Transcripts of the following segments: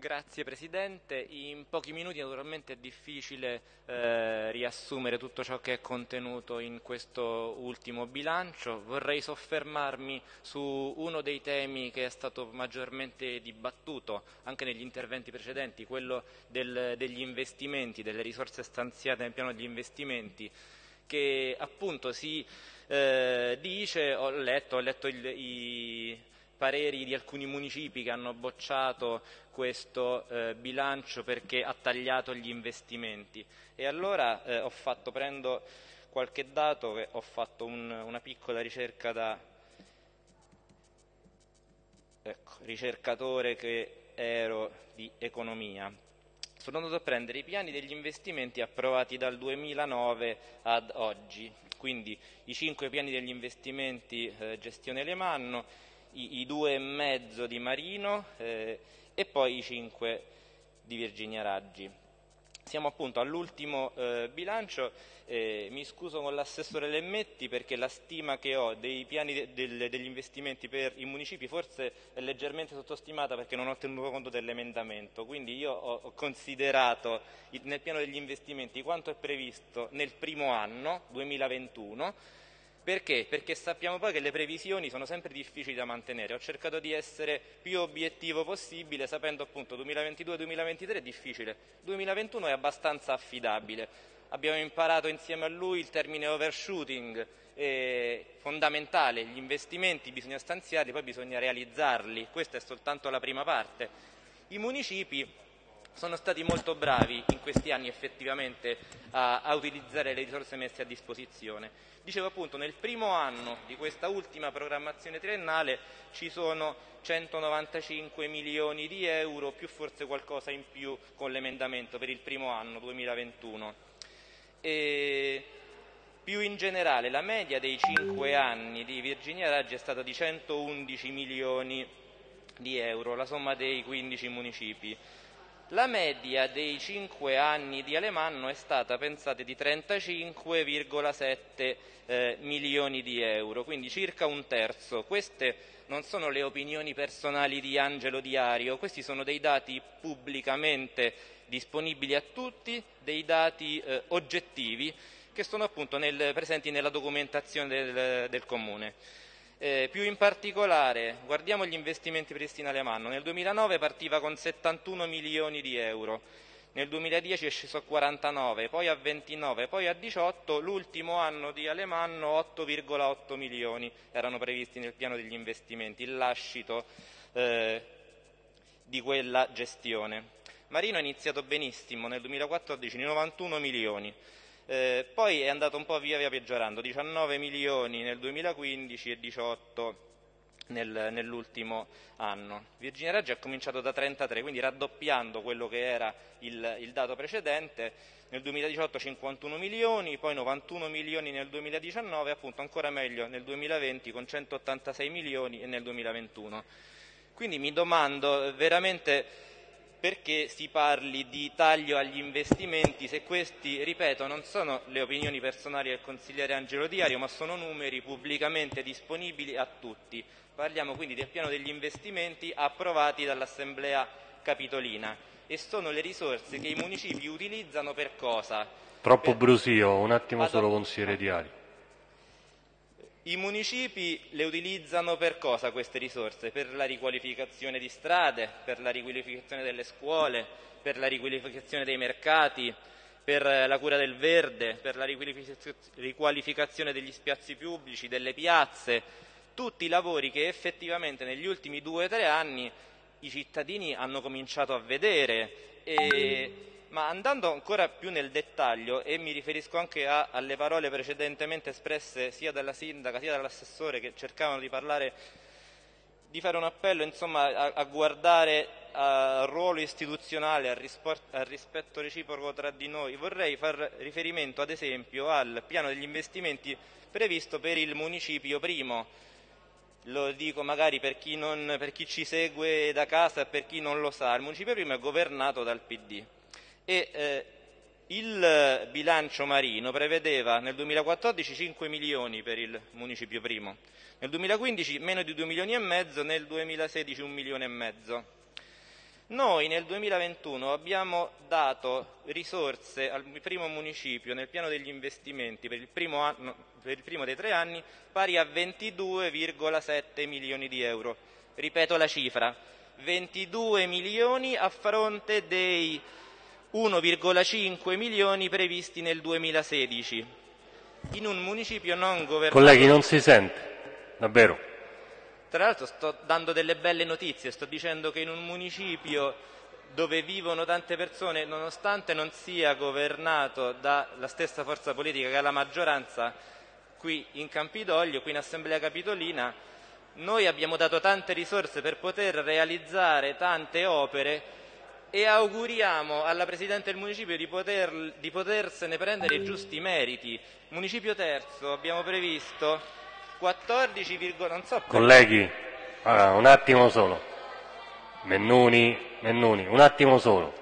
Grazie Presidente. In pochi minuti naturalmente è difficile riassumere tutto ciò che è contenuto in questo ultimo bilancio. Vorrei soffermarmi su uno dei temi che è stato maggiormente dibattuto anche negli interventi precedenti, quello degli investimenti, delle risorse stanziate nel piano degli investimenti, che appunto si dice, ho letto i pareri di alcuni municipi che hanno bocciato questo bilancio perché ha tagliato gli investimenti. E allora prendo qualche dato, ho fatto una piccola ricerca da ricercatore che ero di economia. Sono andato a prendere i piani degli investimenti approvati dal 2009 ad oggi, quindi i 5 piani degli investimenti gestione Alemanno, i 2,5 di Marino e poi i 5 di Virginia Raggi. Siamo appunto all'ultimo bilancio, mi scuso con l'assessore Lemmetti perché la stima che ho dei piani degli investimenti per i municipi forse è leggermente sottostimata perché non ho tenuto conto dell'emendamento, quindi io ho considerato nel piano degli investimenti quanto è previsto nel primo anno, 2021, perché? Perché sappiamo poi che le previsioni sono sempre difficili da mantenere. Ho cercato di essere più obiettivo possibile, sapendo appunto 2022-2023 è difficile, 2021 è abbastanza affidabile. Abbiamo imparato insieme a lui il termine overshooting, è fondamentale, gli investimenti bisogna stanziarli, poi bisogna realizzarli, questa è soltanto la prima parte. I municipi sono stati molto bravi in questi anni effettivamente a utilizzare le risorse messe a disposizione. Dicevo appunto, nel primo anno di questa ultima programmazione triennale ci sono 195 milioni di euro, più forse qualcosa in più con l'emendamento per il primo anno 2021. E più in generale la media dei 5 anni di Virginia Raggi è stata di 111 milioni di euro, la somma dei 15 municipi. La media dei 5 anni di Alemanno è stata, pensate, di 35,7 milioni di euro, quindi circa un terzo. Queste non sono le opinioni personali di Angelo Diario, questi sono dei dati pubblicamente disponibili a tutti, dei dati oggettivi che sono appunto presenti nella documentazione del Comune. Più in particolare, guardiamo gli investimenti prestiti in Alemanno. Nel 2009 partiva con 71 milioni di euro, nel 2010 è sceso a 49, poi a 29, poi a 18, l'ultimo anno di Alemanno 8,8 milioni erano previsti nel piano degli investimenti, il lascito di quella gestione. Marino ha iniziato benissimo, nel 2014 91 milioni. Poi è andato un po' via via peggiorando, 19 milioni nel 2015 e 18 nell'ultimo anno. Virginia Raggi ha cominciato da 33, quindi raddoppiando quello che era il dato precedente. Nel 2018 51 milioni, poi 91 milioni nel 2019, appunto ancora meglio nel 2020 con 186 milioni e nel 2021. Quindi mi domando veramente perché si parli di taglio agli investimenti se questi, ripeto, non sono le opinioni personali del consigliere Angelo Diario, ma sono numeri pubblicamente disponibili a tutti. Parliamo quindi del piano degli investimenti approvati dall'Assemblea Capitolina e sono le risorse che i municipi utilizzano per cosa? Troppo brusio, un attimo solo, Vado... consigliere Diario. I municipi le utilizzano per cosa queste risorse? Per la riqualificazione di strade, per la riqualificazione delle scuole, per la riqualificazione dei mercati, per la cura del verde, per la riqualificazione degli spazi pubblici, delle piazze, tutti i lavori che effettivamente negli ultimi 2 o 3 anni i cittadini hanno cominciato a vedere. Ma andando ancora più nel dettaglio, e mi riferisco anche alle parole precedentemente espresse sia dalla sindaca sia dall'assessore che cercavano di fare un appello insomma, a guardare al ruolo istituzionale, al rispetto reciproco tra di noi, vorrei far riferimento ad esempio al piano degli investimenti previsto per il municipio primo. Lo dico magari per chi ci segue da casa e per chi non lo sa, il municipio primo è governato dal PD. Il bilancio marino prevedeva nel 2014 5 milioni per il municipio primo, nel 2015 meno di 2 milioni e mezzo, nel 2016 1 milione e mezzo. Noi nel 2021 abbiamo dato risorse al primo municipio nel piano degli investimenti per il primo dei 3 anni pari a 22,7 milioni di euro. Ripeto la cifra, 22 milioni a fronte dei 1,5 milioni previsti nel 2016 in un municipio non governato. Colleghi, non si sente, davvero. Tra l'altro sto dando delle belle notizie, sto dicendo che in un municipio dove vivono tante persone, nonostante non sia governato dalla stessa forza politica che ha la maggioranza qui in Campidoglio, qui in Assemblea Capitolina, noi abbiamo dato tante risorse per poter realizzare tante opere e auguriamo alla Presidente del Municipio di potersene prendere i giusti meriti. Municipio terzo, abbiamo previsto 14, non so. Colleghi, un attimo solo. Mennuni, un attimo solo.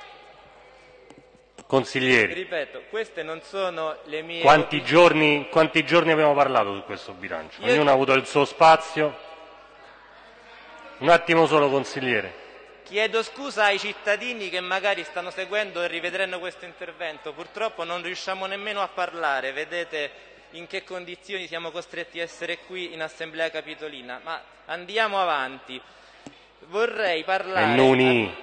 Consiglieri. Ripeto, queste non sono le mie... Quanti giorni abbiamo parlato su questo bilancio? Ognuno ha avuto il suo spazio. Un attimo solo, consigliere. Chiedo scusa ai cittadini che magari stanno seguendo e rivedranno questo intervento. Purtroppo non riusciamo nemmeno a parlare. Vedete in che condizioni siamo costretti a essere qui in Assemblea Capitolina. Ma andiamo avanti. Vorrei parlare... Mennuni.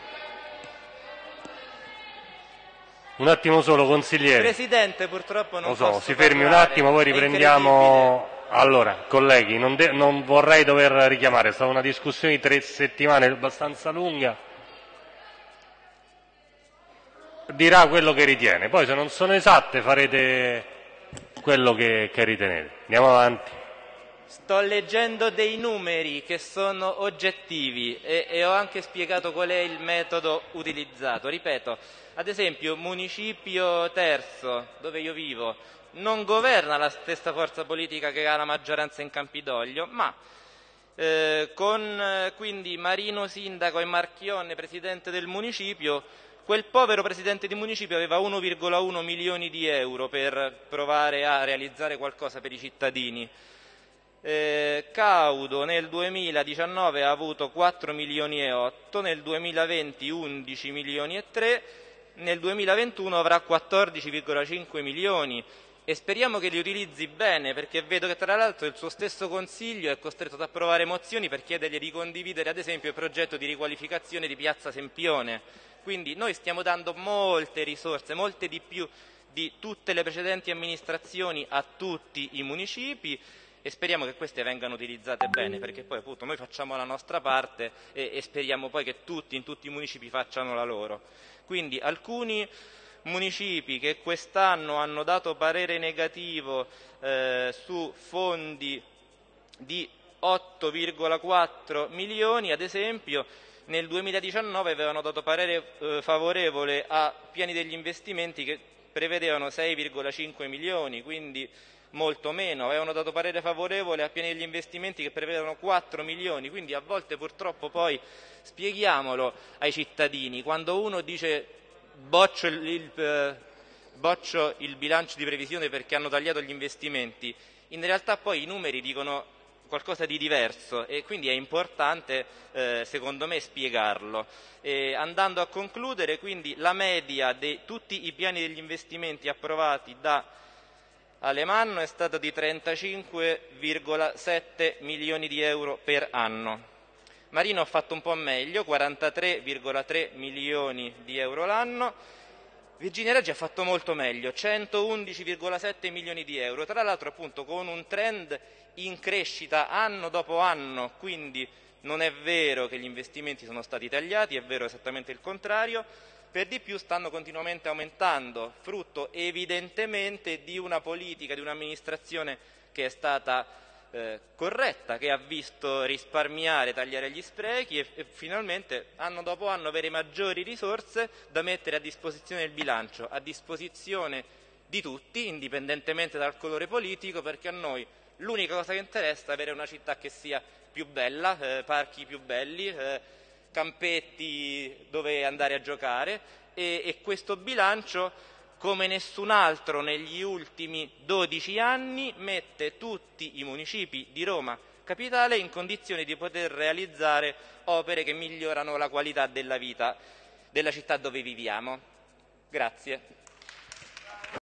Un attimo solo, consigliere. Presidente, purtroppo non posso si fermi un attimo, poi riprendiamo. Allora, colleghi, non vorrei dover richiamare, è stata una discussione di 3 settimane abbastanza lunga. Dirà quello che ritiene, poi se non sono esatte farete quello che ritenete. Andiamo avanti. Sto leggendo dei numeri che sono oggettivi e ho anche spiegato qual è il metodo utilizzato. Ripeto, ad esempio, Municipio Terzo, dove io vivo, non governa la stessa forza politica che ha la maggioranza in Campidoglio, ma con quindi Marino sindaco e Marchionne presidente del municipio, quel povero presidente di municipio aveva 1,1 milioni di euro per provare a realizzare qualcosa per i cittadini. Caudo nel 2019 ha avuto 4 milioni e 8, nel 2020 11 milioni e 3, nel 2021 avrà 14,5 milioni e speriamo che li utilizzi bene, perché vedo che tra l'altro il suo stesso Consiglio è costretto ad approvare mozioni per chiedergli di condividere ad esempio il progetto di riqualificazione di Piazza Sempione. Quindi noi stiamo dando molte risorse, molte di più di tutte le precedenti amministrazioni a tutti i municipi e speriamo che queste vengano utilizzate bene, perché poi appunto noi facciamo la nostra parte e speriamo poi che in tutti i municipi facciano la loro. Quindi alcuni municipi che quest'anno hanno dato parere negativo su fondi di 8,4 milioni, ad esempio, nel 2019 avevano dato parere favorevole a piani degli investimenti che prevedevano 6,5 milioni, quindi molto meno. Avevano dato parere favorevole a piani degli investimenti che prevedevano 4 milioni, quindi a volte purtroppo poi, spieghiamolo ai cittadini, quando uno dice boccio il bilancio di previsione perché hanno tagliato gli investimenti, in realtà poi i numeri dicono qualcosa di diverso e quindi è importante secondo me spiegarlo. Andando a concludere, quindi la media di tutti i piani degli investimenti approvati da Alemanno è stata di 35,7 milioni di euro per anno. Marino ha fatto un po' meglio, 43,3 milioni di euro l'anno. Virginia Raggi ha fatto molto meglio, 111,7 milioni di euro, tra l'altro appunto con un trend in crescita anno dopo anno, quindi non è vero che gli investimenti sono stati tagliati, è vero esattamente il contrario, per di più stanno continuamente aumentando, frutto evidentemente di una politica, di un'amministrazione che è stata corretta, che ha visto risparmiare, tagliare gli sprechi e finalmente anno dopo anno avere maggiori risorse da mettere a disposizione del bilancio, a disposizione di tutti, indipendentemente dal colore politico, perché a noi l'unica cosa che interessa è avere una città che sia più bella, parchi più belli, campetti dove andare a giocare e questo bilancio, come nessun altro negli ultimi 12 anni, mette tutti i municipi di Roma capitale in condizioni di poter realizzare opere che migliorano la qualità della vita della città dove viviamo. Grazie.